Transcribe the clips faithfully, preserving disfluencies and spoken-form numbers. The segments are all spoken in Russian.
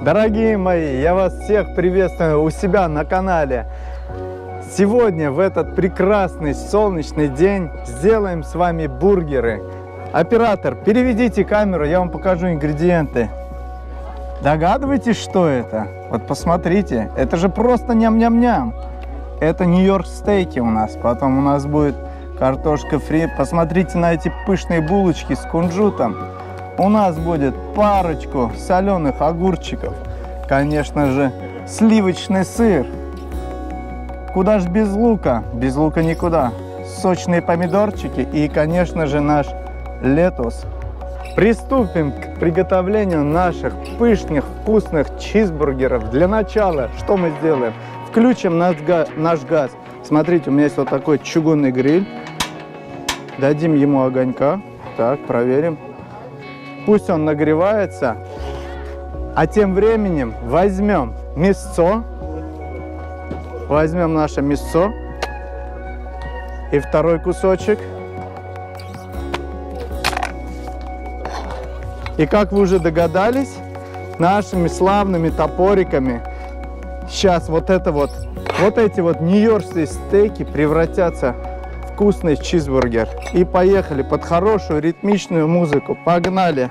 Дорогие мои, я вас всех приветствую у себя на канале. Сегодня, в этот прекрасный солнечный день, сделаем с вами бургеры. Оператор, переведите камеру, я вам покажу ингредиенты. Догадываетесь, что это? Вот посмотрите, это же просто ням-ням-ням. Это нью-йорк стейки у нас, потом у нас будет картошка фри. Посмотрите на эти пышные булочки с кунжутом. У нас будет парочку соленых огурчиков. Конечно же, сливочный сыр. Куда ж без лука? Без лука никуда. Сочные помидорчики и, конечно же, наш летус. Приступим к приготовлению наших пышных, вкусных чизбургеров. Для начала, что мы сделаем? Включим наш газ. Наш газ. Смотрите, у меня есть вот такой чугунный гриль. Дадим ему огонька. Так, проверим. Пусть он нагревается. А тем временем возьмем мясцо. Возьмем наше мясцо. И второй кусочек. И как вы уже догадались, нашими славными топориками сейчас вот это вот, вот эти вот нью-йоркские стейки превратятся в вкусный чизбургер. И поехали под хорошую ритмичную музыку. Погнали!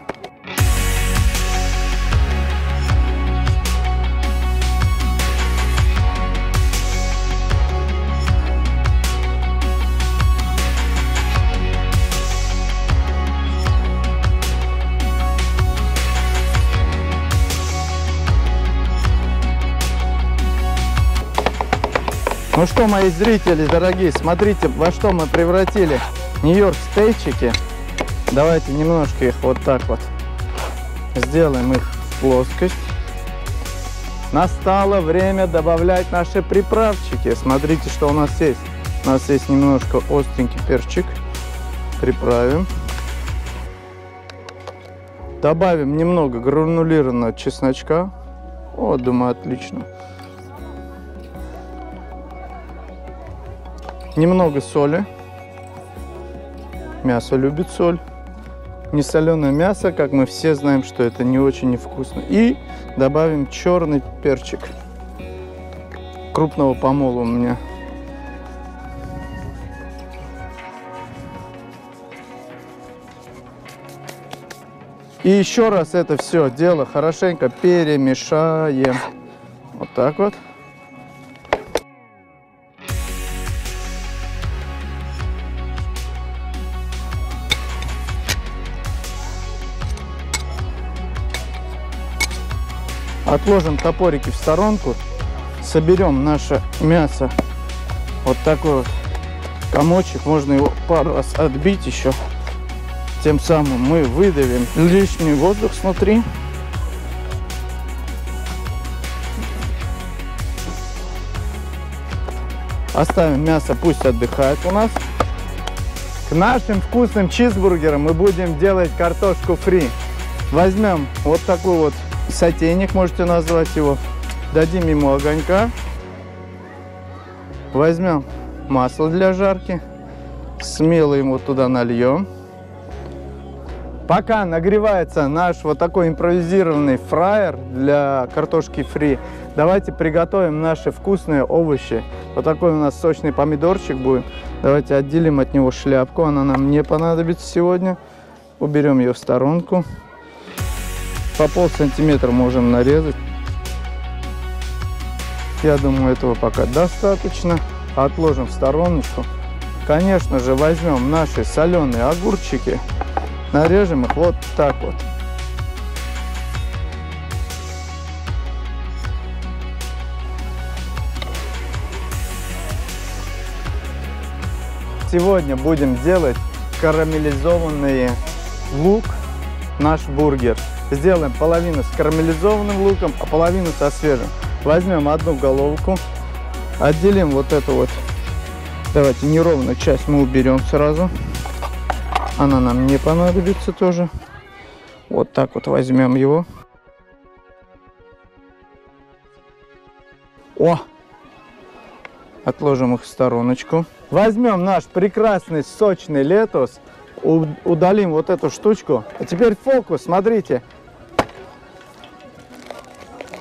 Ну что, мои зрители дорогие, смотрите, во что мы превратили нью-йорк стейчики. Давайте немножко их вот так вот сделаем их в плоскость. Настало время добавлять наши приправчики. Смотрите, что у нас есть. У нас есть немножко остренький перчик. Приправим. Добавим немного гранулированного чесночка. О, думаю, отлично. Немного соли. Мясо любит соль. Несоленое мясо, как мы все знаем, что это не очень невкусно. И добавим черный перчик. Крупного помола у меня. И еще раз это все дело хорошенько перемешаем. Вот так вот. Отложим топорики в сторонку, соберем наше мясо, вот такой вот комочек, можно его пару раз отбить еще, тем самым мы выдавим лишний воздух снутри. Оставим мясо, пусть отдыхает у нас. К нашим вкусным чизбургерам мы будем делать картошку фри. Возьмем вот такой вот сотейник, можете назвать его. Дадим ему огонька. Возьмем масло для жарки. Смело ему туда нальем. Пока нагревается наш вот такой импровизированный фраер для картошки фри, давайте приготовим наши вкусные овощи. Вот такой у нас сочный помидорчик будет. Давайте отделим от него шляпку. Она нам не понадобится сегодня. Уберем ее в сторонку. По пол сантиметра можем нарезать. Я думаю, этого пока достаточно. Отложим в стороночку. Конечно же, возьмем наши соленые огурчики. Нарежем их вот так вот. Сегодня будем делать карамелизованный лук, наш бургер. Сделаем половину с карамелизованным луком, а половину со свежим. Возьмем одну головку, отделим вот эту вот, давайте неровную часть мы уберем сразу. Она нам не понадобится тоже. Вот так вот возьмем его. О! Отложим их в стороночку. Возьмем наш прекрасный сочный летус. Удалим вот эту штучку. А теперь фокус, смотрите.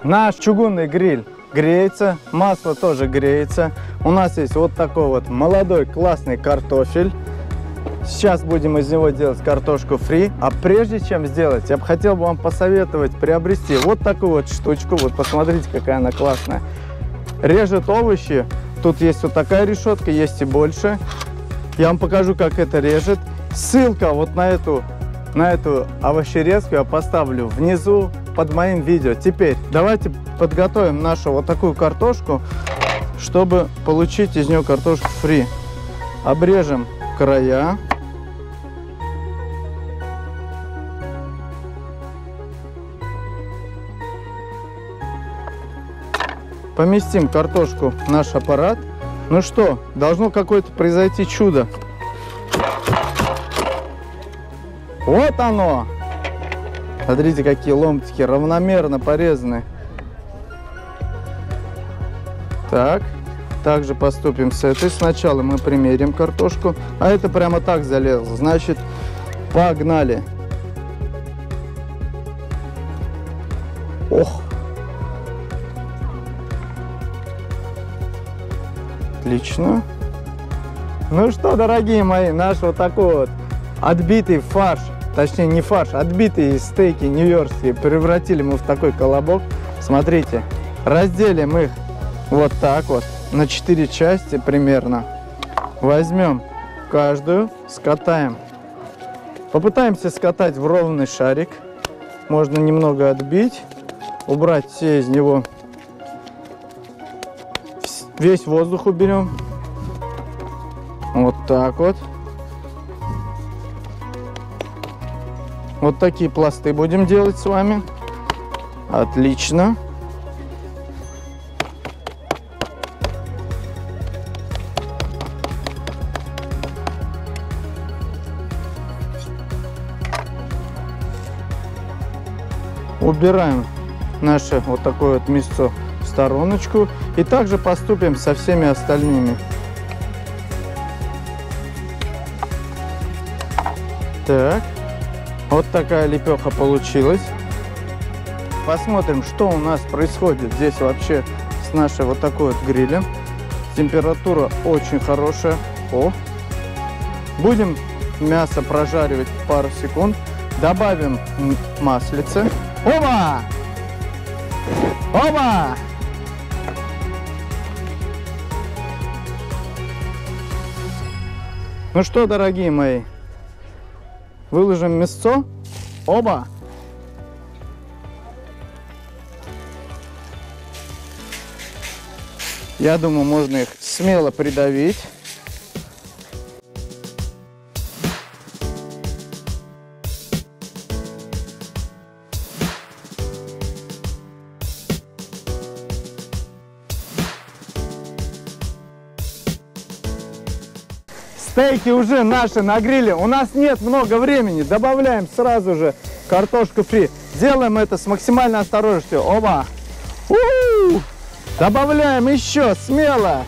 Наш чугунный гриль греется, масло тоже греется. У нас есть вот такой вот молодой классный картофель. Сейчас будем из него делать картошку фри. А прежде чем сделать, я бы хотел бы вам посоветовать приобрести вот такую вот штучку. Вот посмотрите, какая она классная. Режет овощи. Тут есть вот такая решетка, есть и больше. Я вам покажу, как это режет. Ссылка вот на эту, на эту овощерезку я поставлю внизу под моим видео. Теперь давайте подготовим нашу вот такую картошку, чтобы получить из нее картошку фри. Обрежем края. Поместим картошку в наш аппарат. Ну что, должно какое-то произойти чудо. Вот оно! Смотрите, какие ломтики равномерно порезаны. Так, также поступим с этой. Сначала мы примерим картошку, а это прямо так залезло. Значит, погнали. Ох! Отлично. Ну что, дорогие мои, наш вот такой вот отбитый фарш, точнее не фарш, отбитые стейки нью-йоркские превратили мы в такой колобок. Смотрите, разделим их вот так вот на четыре части примерно. Возьмем каждую, скатаем. Попытаемся скатать в ровный шарик. Можно немного отбить, убрать все из него. Весь воздух уберем. Вот так вот. Вот такие пласты будем делать с вами. Отлично. Убираем наше вот такое вот мясо в стороночку. И также поступим со всеми остальными. Так. Вот такая лепеха получилась. Посмотрим, что у нас происходит здесь вообще с нашей вот такой вот грилем. Температура очень хорошая. О! Будем мясо прожаривать пару секунд. Добавим маслице. Оба! Оба! Ну что, дорогие мои, выложим мясо. Оба! Я думаю, можно их смело придавить. Стейки уже наши на гриле. У нас нет много времени. Добавляем сразу же картошку фри. Делаем это с максимальной осторожностью. Оба! У-у-у! Добавляем еще смело.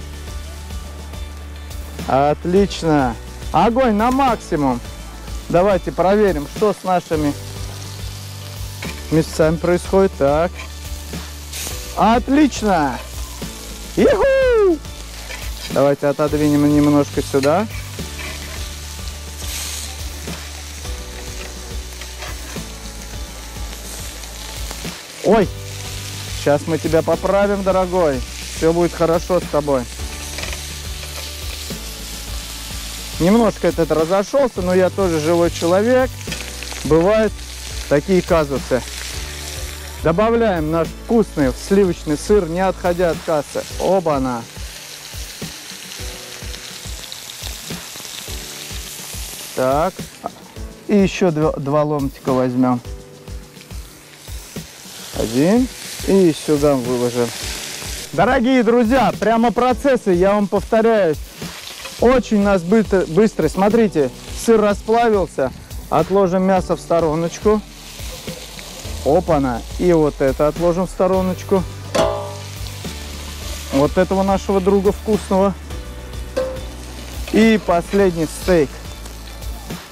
Отлично. Огонь на максимум. Давайте проверим, что с нашими мясцами происходит. Так. Отлично. Иху! Давайте отодвинем немножко сюда. Ой, сейчас мы тебя поправим, дорогой. Все будет хорошо с тобой. Немножко этот разошелся, но я тоже живой человек. Бывают такие казусы. Добавляем наш вкусный сливочный сыр, не отходя от кассы. Оба-на! Так. И еще два, два ломтика возьмем. Один. И сюда выложим. Дорогие друзья, прямо процессы, я вам повторяюсь, очень у нас быстро, быстро. Смотрите, сыр расплавился. Отложим мясо в стороночку. Опа-на. И вот это отложим в стороночку. Вот этого нашего друга вкусного. И последний стейк.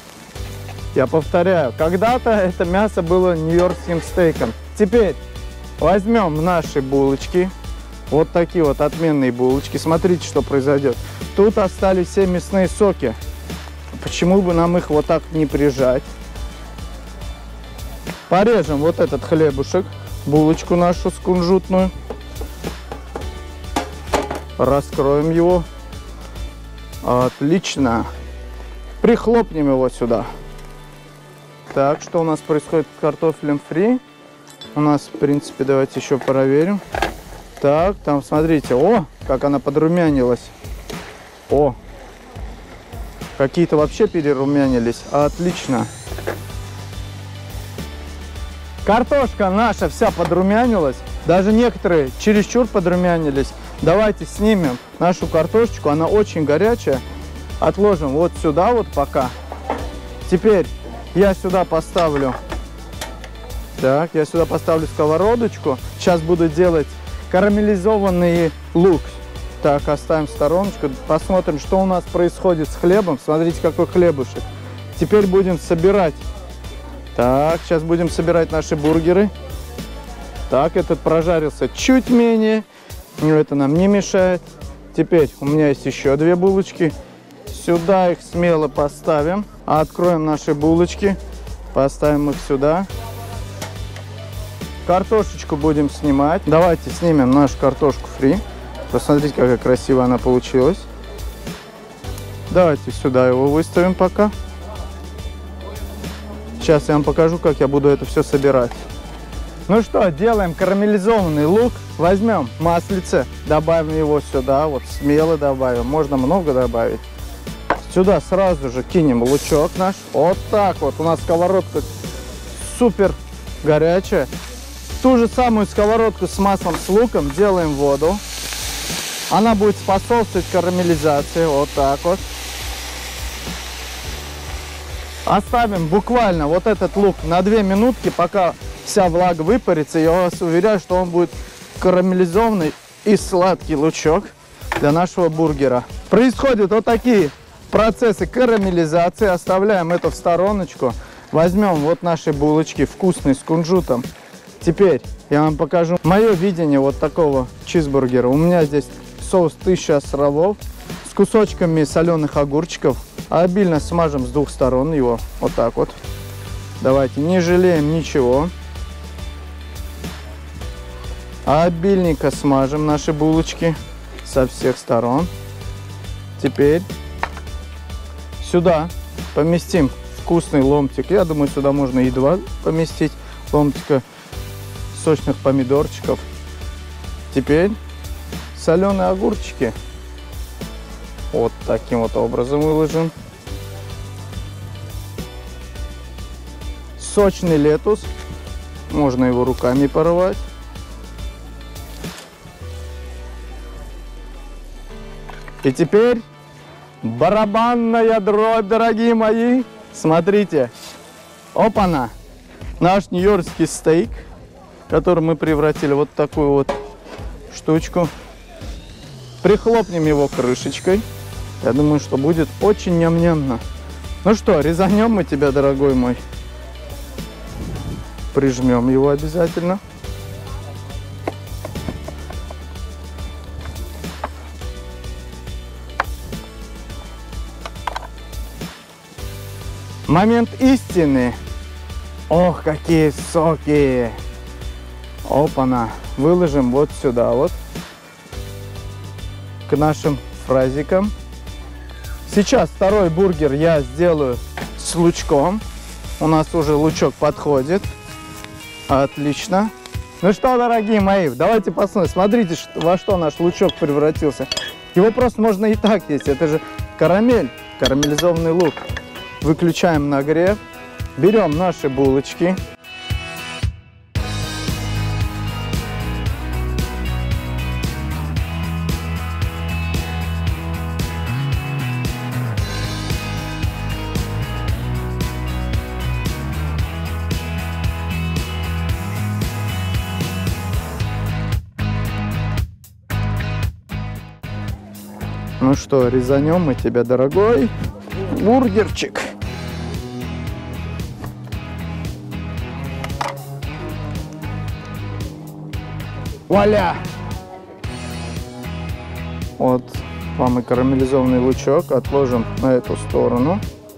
Я повторяю, когда-то это мясо было нью-йоркским стейком. Теперь возьмем наши булочки. Вот такие вот отменные булочки. Смотрите, что произойдет. Тут остались все мясные соки. Почему бы нам их вот так не прижать? Порежем вот этот хлебушек, булочку нашу с кунжутную. Раскроем его. Отлично. Прихлопнем его сюда. Так, что у нас происходит с картофелем фри? У нас, в принципе, давайте еще проверим. Так, там, смотрите, о, как она подрумянилась. О, какие-то вообще перерумянились. Отлично. Картошка наша вся подрумянилась. Даже некоторые чересчур подрумянились. Давайте снимем нашу картошечку. Она очень горячая. Отложим вот сюда вот пока. Теперь я сюда поставлю. Так, я сюда поставлю сковородочку. Сейчас буду делать карамелизованный лук. Так, оставим в стороночку. Посмотрим, что у нас происходит с хлебом. Смотрите, какой хлебушек. Теперь будем собирать. Так, сейчас будем собирать наши бургеры. Так, этот прожарился чуть менее. Но это нам не мешает. Теперь у меня есть еще две булочки. Сюда их смело поставим. Откроем наши булочки. Поставим их сюда. Картошечку будем снимать. Давайте снимем нашу картошку фри. Посмотрите, какая красивая она получилась. Давайте сюда его выставим пока. Сейчас я вам покажу, как я буду это все собирать. Ну что, делаем карамелизованный лук. Возьмем маслице, добавим его сюда. Вот смело добавим. Можно много добавить. Сюда сразу же кинем лучок наш. Вот так вот. У нас сковородка супер горячая. Ту же самую сковородку с маслом, с луком делаем воду. Она будет способствовать карамелизации. Вот так вот. Оставим буквально вот этот лук на две минутки, пока вся влага выпарится. Я вас уверяю, что он будет карамелизованный и сладкий лучок для нашего бургера. Происходят вот такие процессы карамелизации. Оставляем это в стороночку. Возьмем вот наши булочки вкусные с кунжутом. Теперь я вам покажу мое видение вот такого чизбургера. У меня здесь соус тысяча островов с кусочками соленых огурчиков. Обильно смажем с двух сторон его. Вот так вот. Давайте, не жалеем ничего. Обильненько смажем наши булочки со всех сторон. Теперь сюда поместим вкусный ломтик. Я думаю, сюда можно и два поместить ломтика сочных помидорчиков. Теперь соленые огурчики. Вот таким вот образом выложим. Сочный летус. Можно его руками порвать. И теперь барабанная дробь, дорогие мои. Смотрите. Опа-на. Наш нью-йоркский стейк, который мы превратили вот в такую вот штучку. Прихлопнем его крышечкой. Я думаю, что будет очень ням-нямно. Ну что, резанем мы тебя, дорогой мой. Прижмем его обязательно. Момент истины. Ох, какие соки. Опа-на. Выложим вот сюда вот. К нашим фразикам. Сейчас второй бургер я сделаю с лучком. У нас уже лучок подходит. Отлично. Ну что, дорогие мои, давайте посмотрим. Смотрите, во что наш лучок превратился. Его просто можно и так есть. Это же карамель, карамелизованный лук. Выключаем нагрев. Берем наши булочки. Ну что, резанем мы тебя, дорогой бургерчик. Вуаля! Вот вам и карамелизованный лучок. Отложим на эту сторону.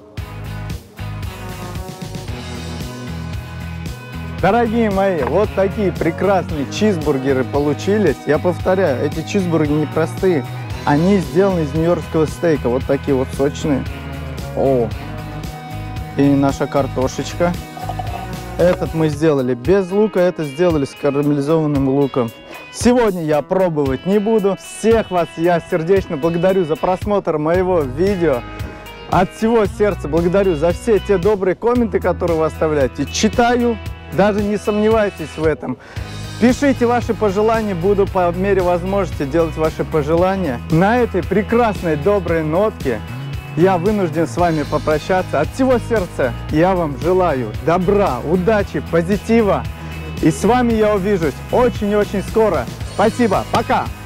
Дорогие мои, вот такие прекрасные чизбургеры получились. Я повторяю, эти чизбургеры непростые. Они сделаны из нью-йоркского стейка. Вот такие вот сочные. О! И наша картошечка. Этот мы сделали без лука, это сделали с карамелизованным луком. Сегодня я пробовать не буду. Всех вас я сердечно благодарю за просмотр моего видео. От всего сердца благодарю за все те добрые комменты, которые вы оставляете. Читаю, даже не сомневайтесь в этом. Пишите ваши пожелания, буду по мере возможности делать ваши пожелания. На этой прекрасной доброй нотке я вынужден с вами попрощаться. От всего сердца я вам желаю добра, удачи, позитива. И с вами я увижусь очень и очень скоро. Спасибо, пока!